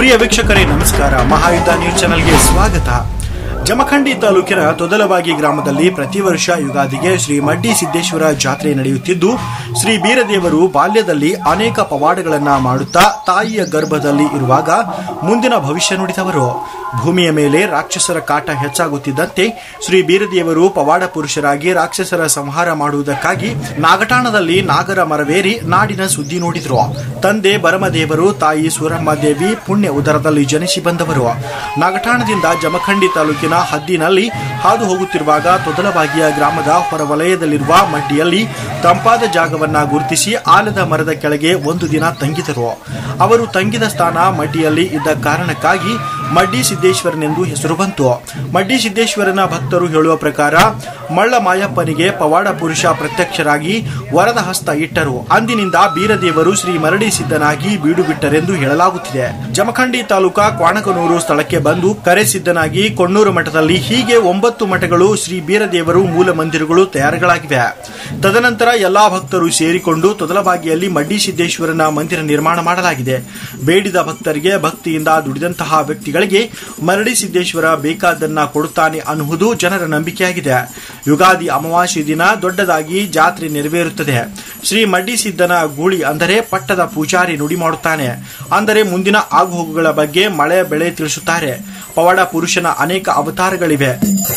ಪ್ರಿಯ ವೀಕ್ಷಕರೇ ನಮಸ್ಕಾರ. ಮಹಾಯುದ್ಧ ನ್ಯೂಸ್ ಚಾನೆಲ್ಗೆ ಸ್ವಾಗತ. ಜಮಖಂಡಿ ತಾಲೂಕಿನ ತೊದಲಬಾಗಿ ಗ್ರಾಮದಲ್ಲಿ ಪ್ರತಿ ವರ್ಷ ಯುಗಾದಿಗೆ ಶ್ರೀ ಮಡ್ಡಿ ಸಿದ್ದೇಶ್ವರ ಜಾತ್ರೆ ನಡೆಯುತ್ತಿದ್ದು, ಶ್ರೀ ಬೀರದೇವರು ಬಾಲ್ಯದಲ್ಲಿ ಅನೇಕ ಪವಾಡಗಳನ್ನು ಮಾಡುತ್ತಾ ತಾಯಿಯ ಗರ್ಭದಲ್ಲಿ ಇರುವಾಗ ಮುಂದಿನ ಭವಿಷ್ಯ ನುಡಿದವರು. ಭೂಮಿಯ ಮೇಲೆ ರಾಕ್ಷಸರ ಕಾಟ ಹೆಚ್ಚಾಗುತ್ತಿದ್ದಂತೆ ಶ್ರೀ ಬೀರದೇವರು ಪವಾಡ ಪುರುಷರಾಗಿ ರಾಕ್ಷಸರ ಸಂಹಾರ ಮಾಡುವುದಕ್ಕಾಗಿ ನಾಗಠಾಣದಲ್ಲಿ ನಾಗರ ಮರವೇರಿ ನಾಡಿನ ಸುದ್ದಿ ನೋಡಿದರು. ತಂದೆ ಬರಮದೇವರು, ತಾಯಿ ಸೂರಮ್ಮ ದೇವಿ ಪುಣ್ಯ ಉದರದಲ್ಲಿ ಜನಿಸಿ ಬಂದವರು. ನಾಗಠಾಣದಿಂದ ಜಮಖಂಡಿ ತಾಲೂಕಿನ ಹದ್ದಿನಲ್ಲಿ ಹಾದು ಹೋಗುತ್ತಿರುವಾಗ ತೊದಲಬಾಗಿಯ ಗ್ರಾಮದ ಹೊರವಲಯದಲ್ಲಿರುವ ಮಡ್ಡಿಯಲ್ಲಿ ತಂಪಾದ ಜಾಗವನ್ನ ಗುರುತಿಸಿ ಆಲದ ಮರದ ಕೆಳಗೆ ಒಂದು ದಿನ ತಂಗಿದರು. ಅವರು ತಂಗಿದ ಸ್ಥಾನ ಮಡ್ಡಿಯಲ್ಲಿ ಇದ್ದ ಕಾರಣಕ್ಕಾಗಿ ಮಡ್ಡಿ ಸಿದ್ದೇಶ್ವರನೆಂದು ಹೆಸರು ಬಂತು. ಮಡ್ಡಿ ಸಿದ್ದೇಶ್ವರನ ಭಕ್ತರು ಹೇಳುವ ಪ್ರಕಾರ ಮಳ್ಳ ಮಾಯಪ್ಪನಿಗೆ ಪವಾಡ ಪುರುಷ ಪ್ರತ್ಯಕ್ಷರಾಗಿ ವರದ ಹಸ್ತ ಇಟ್ಟರು. ಅಂದಿನಿಂದ ಬೀರದೇವರು ಶ್ರೀ ಮರಡಿ ಸಿದ್ದನಾಗಿ ಬೀಡು ಬಿಟ್ಟರೆಂದು ಹೇಳಲಾಗುತ್ತಿದೆ. ಜಮಖಂಡಿ ತಾಲೂಕಾ ಕ್ವಾಣಕನೂರು ಸ್ಥಳಕ್ಕೆ ಬಂದು ಕರೆಸಿದ್ದನಾಗಿ ಕೊಣ್ಣೂರು ಮಠದಲ್ಲಿ ಹೀಗೆ 9 ಮಠಗಳು ಶ್ರೀ ಬೀರದೇವರು ಮೂಲ ಮಂದಿರಗಳು ತಯಾರುಗಳಾಗಿವೆ. ತದನಂತರ ಎಲ್ಲಾ ಭಕ್ತರು ಸೇರಿಕೊಂಡು ತೊದಲಬಾಗಿಯಲ್ಲಿ ಮಡ್ಡಿ ಸಿದ್ದೇಶ್ವರನ ಮಂದಿರ ನಿರ್ಮಾಣ ಮಾಡಲಾಗಿದೆ. ಬೇಡಿದ ಭಕ್ತರಿಗೆ ಭಕ್ತಿಯಿಂದ ದುಡಿದಂತಹ ವ್ಯಕ್ತಿಗಳಿಗೆ ಮರಡಿ ಸಿದ್ದೇಶ್ವರ ಬೇಕಾದನ್ನ ಕೊಡುತ್ತಾನೆ ಅನ್ನುವುದು ಜನರ ನಂಬಿಕೆಯಾಗಿದೆ. ಯುಗಾದಿ ಅಮಾವಾಸ್ಯೆ ದಿನ ದೊಡ್ಡದಾಗಿ ಜಾತ್ರೆ ನೆರವೇರುತ್ತದೆ. ಶ್ರೀ ಮಡ್ಡಿ ಸಿದ್ದನ ಗೂಳಿ ಅಂದರೆ ಪಟ್ಟದ ಪೂಜಾರಿ ನುಡಿ ಮಾಡುತ್ತಾನೆ. ಅಂದರೆ ಮುಂದಿನ ಆಗುಹೋಗುಗಳ ಬಗ್ಗೆ ಮಳೆ ಬೆಳೆ ತಿಳಿಸುತ್ತಾರೆ. ಪವಾಡ ಪುರುಷನ ಅನೇಕ ಅವತಾರಗಳಿವೆ.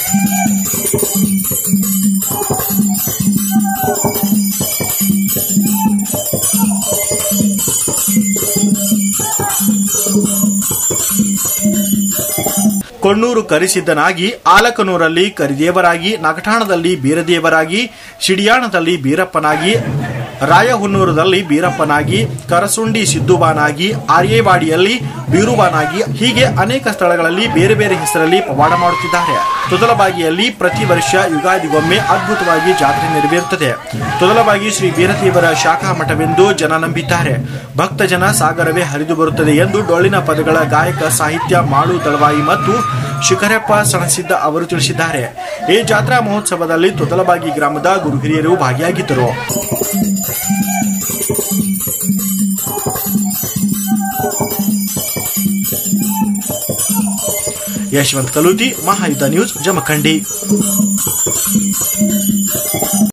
ಕೊಣ್ಣೂರು ಕರಿಸಿದ್ದನಾಗಿ, ಆಲಕನೂರಲ್ಲಿ ಕರಿದೇವರಾಗಿ, ನಾಗಠಾಣದಲ್ಲಿ ಬೀರದೇವರಾಗಿ, ಶಿಡಿಯಾಣದಲ್ಲಿ ಬೀರಪ್ಪನಾಗಿ, ರಾಯಹುನ್ನೂರದಲ್ಲಿ ಬೀರಪ್ಪನಾಗಿ, ಕರಸುಂಡಿ ಸಿದ್ದುಬಾನಾಗಿ, ಆರ್ಯವಾಡಿಯಲ್ಲಿ ಬೀರುಬಾನಾಗಿ ಹೀಗೆ ಅನೇಕ ಸ್ಥಳಗಳಲ್ಲಿ ಬೇರೆ ಬೇರೆ ಹೆಸರಲ್ಲಿ ಪವಾಡ ಮಾಡುತ್ತಿದ್ದಾರೆ. ತೊದಲಬಾಗಿಯಲ್ಲಿ ಪ್ರತಿ ವರ್ಷ ಯುಗಾದಿಗೊಮ್ಮೆ ಅದ್ಭುತವಾಗಿ ಜಾತ್ರೆ ನೆರವೇರುತ್ತದೆ. ತೊದಲಬಾಗಿ ಶ್ರೀ ಬೀರದೇವರ ಶಾಖಾ ಮಠವೆಂದು ಜನ ನಂಬಿದ್ದಾರೆ. ಭಕ್ತ ಜನ ಸಾಗರವೇ ಹರಿದು ಬರುತ್ತದೆ ಎಂದು ಡೊಳ್ಳಿನ ಪದಗಳ ಗಾಯಕ ಸಾಹಿತ್ಯ ಮಾಳು ದಳವಾಯಿ ಮತ್ತು ಶಿಖರಪ್ಪ ಸಣಸಿದ್ದ ಅವರು ತಿಳಿಸಿದ್ದಾರೆ. ಈ ಜಾತ್ರಾ ಮಹೋತ್ಸವದಲ್ಲಿ ತೊದಲಬಾಗಿ ಗ್ರಾಮದ ಗುರು ಹಿರಿಯರು ಭಾಗಿಯಾಗಿದ್ದರು. ಯಶವಂತ್ ಕಲೂತಿ, ಮಹಾಯುದ್ಧ ನ್ಯೂಸ್, ಜಮಖಂಡಿ.